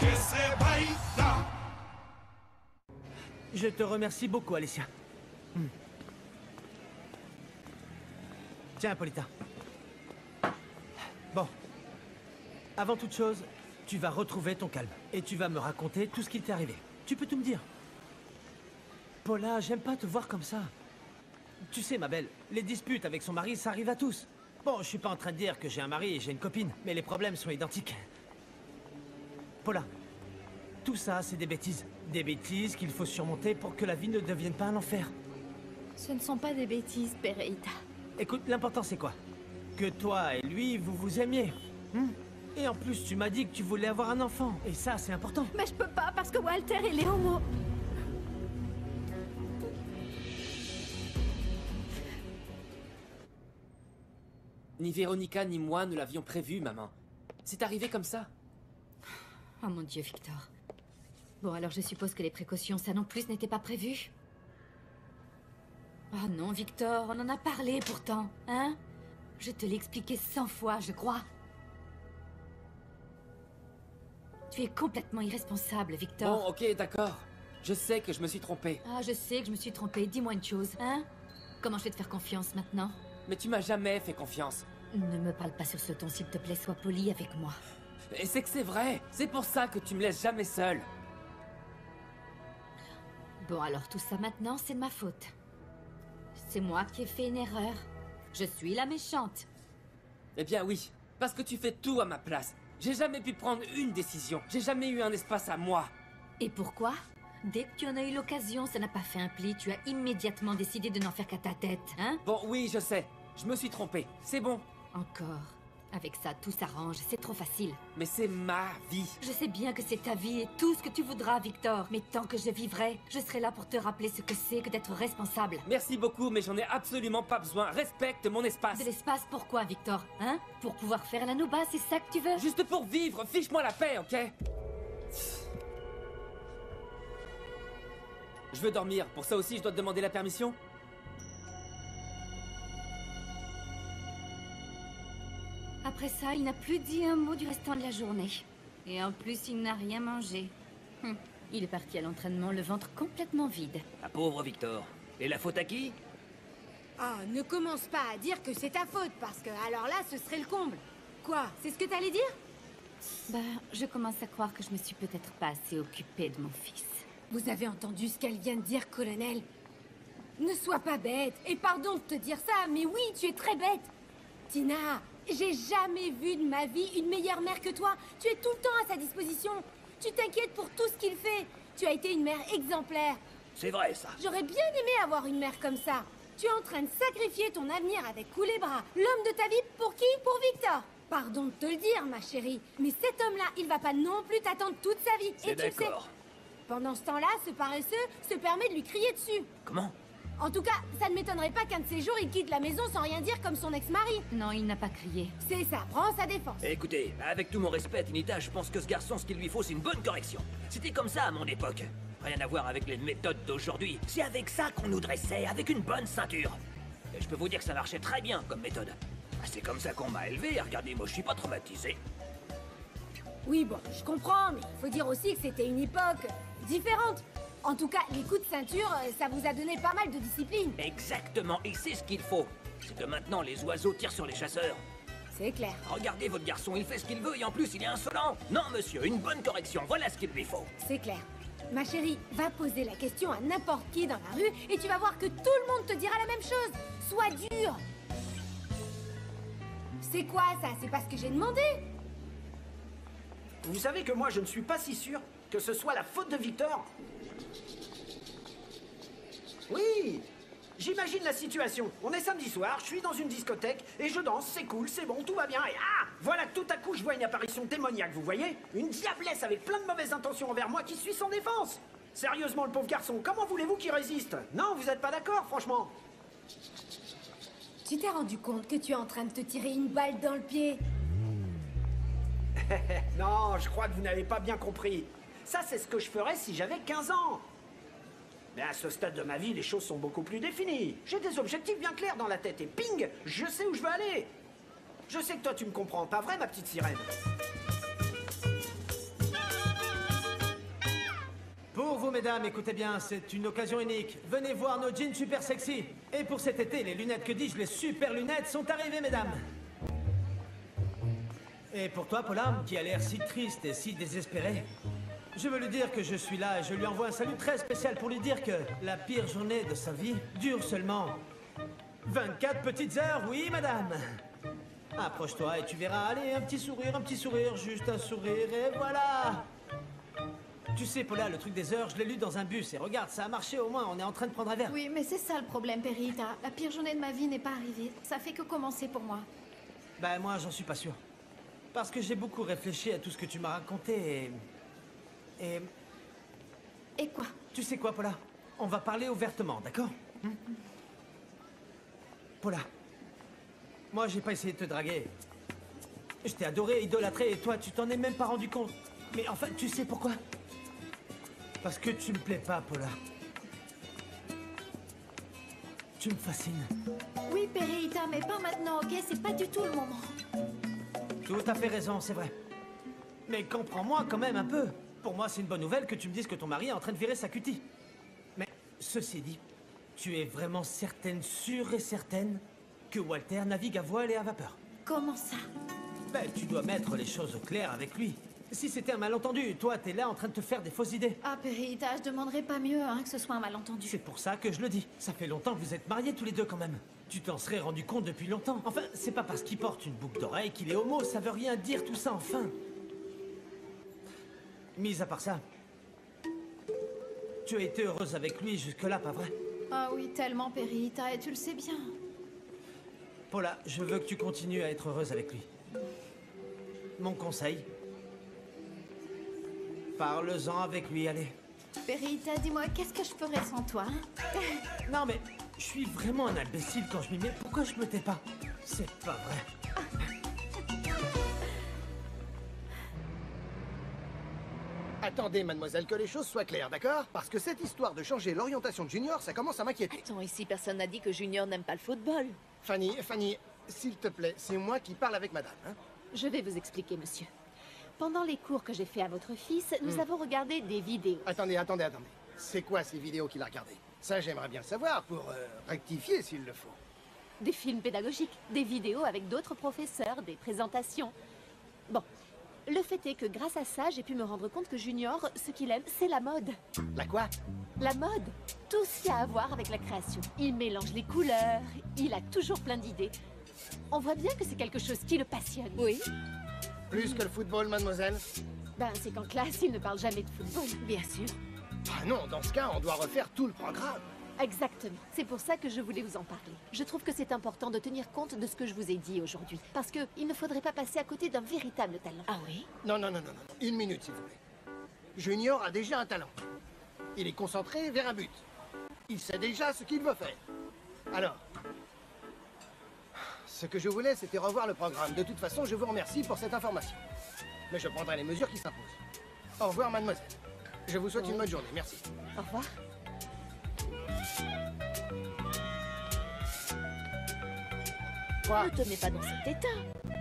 Je te remercie beaucoup, Alicia. Tiens, Polita. Bon. Avant toute chose, tu vas retrouver ton calme. Et tu vas me raconter tout ce qui t'est arrivé. Tu peux tout me dire. Paula, j'aime pas te voir comme ça. Tu sais, ma belle, les disputes avec son mari, ça arrive à tous. Bon, je suis pas en train de dire que j'ai un mari et j'ai une copine, mais les problèmes sont identiques. Paula, tout ça, c'est des bêtises. Des bêtises qu'il faut surmonter pour que la vie ne devienne pas un enfer. Ce ne sont pas des bêtises, Pereira. Écoute, l'important c'est quoi? Que toi et lui, vous vous aimiez. Et en plus, tu m'as dit que tu voulais avoir un enfant. Et ça, c'est important. Mais je peux pas parce que Walter, il est homo. Ni Véronica ni moi ne l'avions prévu, maman. C'est arrivé comme ça. Oh mon Dieu, Victor. Bon, alors je suppose que les précautions, ça non plus, n'était pas prévu. Oh non, Victor, on en a parlé pourtant, hein? Je te l'ai expliqué 100 fois, je crois. Tu es complètement irresponsable, Victor. Bon, ok, d'accord. Je sais que je me suis trompé. Ah, je sais que je me suis trompée. Dis-moi une chose, hein? Comment je vais te faire confiance maintenant? Mais tu m'as jamais fait confiance. Ne me parle pas sur ce ton, s'il te plaît, sois poli avec moi. Et c'est que c'est vrai. C'est pour ça que tu me laisses jamais seule. Bon, alors tout ça maintenant, c'est de ma faute. C'est moi qui ai fait une erreur. Je suis la méchante. Eh bien oui, parce que tu fais tout à ma place. J'ai jamais pu prendre une décision. J'ai jamais eu un espace à moi. Et pourquoi? Dès que tu en as eu l'occasion, ça n'a pas fait un pli. Tu as immédiatement décidé de n'en faire qu'à ta tête, hein? Bon, oui, je sais. Je me suis trompé. C'est bon. Encore. Avec ça, tout s'arrange. C'est trop facile. Mais c'est ma vie. Je sais bien que c'est ta vie et tout ce que tu voudras, Victor. Mais tant que je vivrai, je serai là pour te rappeler ce que c'est que d'être responsable. Merci beaucoup, mais j'en ai absolument pas besoin. Respecte mon espace. De l'espace, pourquoi, Victor? Hein? Pour pouvoir faire la nouba, c'est ça que tu veux? Juste pour vivre. Fiche-moi la paix, ok? Je veux dormir. Pour ça aussi, je dois te demander la permission? Après ça, il n'a plus dit un mot du restant de la journée. Et en plus, il n'a rien mangé. Il est parti à l'entraînement, le ventre complètement vide. Ah pauvre Victor. Et la faute à qui? Ah, ne commence pas à dire que c'est ta faute, parce que alors là, ce serait le comble. Quoi? C'est ce que t'allais dire? Bah, je commence à croire que je me suis peut-être pas assez occupée de mon fils. Vous avez entendu ce qu'elle vient de dire, colonel? Ne sois pas bête, et pardon de te dire ça, mais oui, tu es très bête. Tina, j'ai jamais vu de ma vie une meilleure mère que toi. Tu es tout le temps à sa disposition. Tu t'inquiètes pour tout ce qu'il fait. Tu as été une mère exemplaire. C'est vrai ça. J'aurais bien aimé avoir une mère comme ça. Tu es en train de sacrifier ton avenir avec Culebra, l'homme de ta vie, pour qui? Pour Victor. Pardon de te le dire, ma chérie, mais cet homme-là, il va pas non plus t'attendre toute sa vie. C'est Et tu le sais. d'accord. Pendant ce temps-là, ce paresseux se permet de lui crier dessus. Comment? En tout cas, ça ne m'étonnerait pas qu'un de ces jours, il quitte la maison sans rien dire comme son ex-mari. Non, il n'a pas crié. C'est ça, prends sa défense. Écoutez, avec tout mon respect, Tinita, je pense que ce garçon, ce qu'il lui faut, c'est une bonne correction. C'était comme ça à mon époque. Rien à voir avec les méthodes d'aujourd'hui. C'est avec ça qu'on nous dressait, avec une bonne ceinture. Et je peux vous dire que ça marchait très bien comme méthode. Ah, c'est comme ça qu'on m'a élevé, regardez, moi je suis pas traumatisé. Oui, bon, je comprends, mais il faut dire aussi que c'était une époque différente. En tout cas, les coups de ceinture, ça vous a donné pas mal de discipline. Exactement, et c'est ce qu'il faut. C'est que maintenant les oiseaux tirent sur les chasseurs. C'est clair. Regardez votre garçon, il fait ce qu'il veut et en plus il est insolent. Non monsieur, une bonne correction, voilà ce qu'il lui faut. C'est clair. Ma chérie, va poser la question à n'importe qui dans la rue et tu vas voir que tout le monde te dira la même chose. Sois dur. C'est quoi ça? C'est pas ce que j'ai demandé? Vous savez que moi je ne suis pas si sûr que ce soit la faute de Victor. Oui, j'imagine la situation. On est samedi soir, je suis dans une discothèque et je danse, c'est cool, c'est bon, tout va bien et ah, voilà que tout à coup je vois une apparition démoniaque, vous voyez? Une diablesse avec plein de mauvaises intentions envers moi qui suit sans défense. Sérieusement, le pauvre garçon, comment voulez-vous qu'il résiste? Non, vous êtes pas d'accord, franchement? Tu t'es rendu compte que tu es en train de te tirer une balle dans le pied? Non, je crois que vous n'avez pas bien compris. Ça, c'est ce que je ferais si j'avais 15 ans. Mais à ce stade de ma vie, les choses sont beaucoup plus définies. J'ai des objectifs bien clairs dans la tête et ping, je sais où je veux aller. Je sais que toi, tu me comprends, pas vrai, ma petite sirène? mesdames, écoutez bien, c'est une occasion unique. Venez voir nos jeans super sexy. Et pour cet été, les lunettes, que dis-je, les super lunettes sont arrivées, mesdames. Et pour toi, Paula, qui a l'air si triste et si désespérée, je veux lui dire que je suis là et je lui envoie un salut très spécial pour lui dire que la pire journée de sa vie dure seulement 24 petites heures, oui, madame. Approche-toi et tu verras. Allez, un petit sourire, juste un sourire, et voilà. Tu sais, Paula, le truc des heures, je l'ai lu dans un bus, et regarde, ça a marché au moins, on est en train de prendre un verre. Oui, mais c'est ça le problème, Perita. La pire journée de ma vie n'est pas arrivée. Ça fait que commencer pour moi. Ben, moi, j'en suis pas sûr. Parce que j'ai beaucoup réfléchi à tout ce que tu m'as raconté, Et quoi? Tu sais quoi, Paula? On va parler ouvertement, d'accord? Paula, moi, j'ai pas essayé de te draguer. Je t'ai adoré, idolâtré, et toi, tu t'en es même pas rendu compte. Mais enfin, tu sais pourquoi? Parce que tu me plais pas, Paula. Tu me fascines. Oui, Perita, mais pas maintenant, ok? C'est pas du tout le moment. Tout à fait raison, c'est vrai. Mais comprends-moi quand même un peu. Pour moi, c'est une bonne nouvelle que tu me dises que ton mari est en train de virer sa cutie. Mais, ceci dit, tu es vraiment certaine, sûre et certaine, que Walter navigue à voile et à vapeur? Comment ça? Ben, tu dois mettre les choses au clair avec lui. Si c'était un malentendu, toi, t'es là en train de te faire des fausses idées. Ah, Perita, je demanderais pas mieux, hein, que ce soit un malentendu. C'est pour ça que je le dis. Ça fait longtemps que vous êtes mariés tous les deux quand même. Tu t'en serais rendu compte depuis longtemps. Enfin, c'est pas parce qu'il porte une boucle d'oreille qu'il est homo, ça veut rien dire tout ça, enfin. Mis à part ça, tu as été heureuse avec lui jusque-là, pas vrai? Ah oui, tellement, Perita, et tu le sais bien. Paula, je veux que tu continues à être heureuse avec lui. Mon conseil, parle-en avec lui, allez. Perita, dis-moi, qu'est-ce que je ferais sans toi, hein? Non mais, je suis vraiment un imbécile quand je m'y mets. Pourquoi je me tais pas? C'est pas vrai. Attendez, mademoiselle, que les choses soient claires, d'accord? Parce que cette histoire de changer l'orientation de Junior, ça commence à m'inquiéter. Attends, ici personne n'a dit que Junior n'aime pas le football. Fanny, s'il te plaît, c'est moi qui parle avec madame, hein? Je vais vous expliquer, monsieur. Pendant les cours que j'ai fait à votre fils, nous avons regardé des vidéos. Attendez. C'est quoi ces vidéos qu'il a regardées? Ça, j'aimerais bien savoir pour rectifier s'il le faut. Des films pédagogiques, des vidéos avec d'autres professeurs, des présentations. Bon, le fait est que grâce à ça, j'ai pu me rendre compte que Junior, ce qu'il aime, c'est la mode. La quoi? La mode. Tout ce qui a à voir avec la création. Il mélange les couleurs, il a toujours plein d'idées. On voit bien que c'est quelque chose qui le passionne. Oui. Plus que le football, mademoiselle? Ben, c'est qu'en classe, il ne parle jamais de football. Bien sûr. Ah non, dans ce cas, on doit refaire tout le programme. Exactement. C'est pour ça que je voulais vous en parler. Je trouve que c'est important de tenir compte de ce que je vous ai dit aujourd'hui. Parce que il ne faudrait pas passer à côté d'un véritable talent. Ah oui? Non. Une minute, s'il vous plaît. Junior a déjà un talent. Il est concentré vers un but. Il sait déjà ce qu'il veut faire. Alors, ce que je voulais, c'était revoir le programme. De toute façon, je vous remercie pour cette information. Mais je prendrai les mesures qui s'imposent. Au revoir, mademoiselle. Je vous souhaite une bonne journée. Merci. Au revoir. Quoi? Ne te mets pas dans cet état.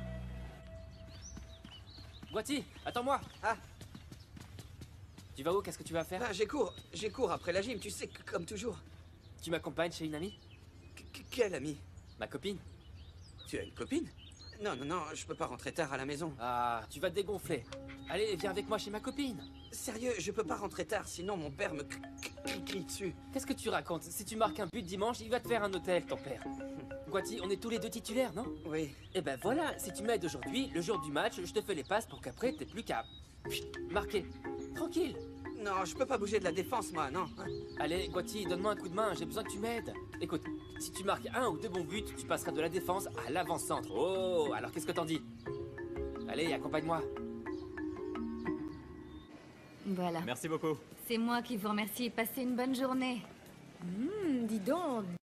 Guati, attends-moi. Ah, Tu vas où? Qu'est-ce que tu vas faire? j'ai cours après la gym, tu sais, comme toujours. Tu m'accompagnes chez une amie? Quelle amie? Ma copine? Tu as une copine? Non, je peux pas rentrer tard à la maison. Ah, tu vas te dégonfler. Allez, viens avec moi chez ma copine. Sérieux, je peux pas rentrer tard, sinon mon père me crie dessus. Qu'est-ce que tu racontes? Si tu marques un but dimanche, il va te faire un hôtel, ton père. Guati, on est tous les deux titulaires, non? Oui. Eh ben voilà, si tu m'aides aujourd'hui, le jour du match, je te fais les passes pour qu'après, t'aies plus qu'à marquer. Tranquille. Non, je peux pas bouger de la défense, moi, non. Allez, Guati, donne-moi un coup de main, j'ai besoin que tu m'aides. Écoute, si tu marques un ou deux bons buts, tu passeras de la défense à l'avant-centre. Oh, alors qu'est-ce que t'en dis? Allez, accompagne-moi. Voilà. Merci beaucoup. C'est moi qui vous remercie. Passez une bonne journée. Dis donc,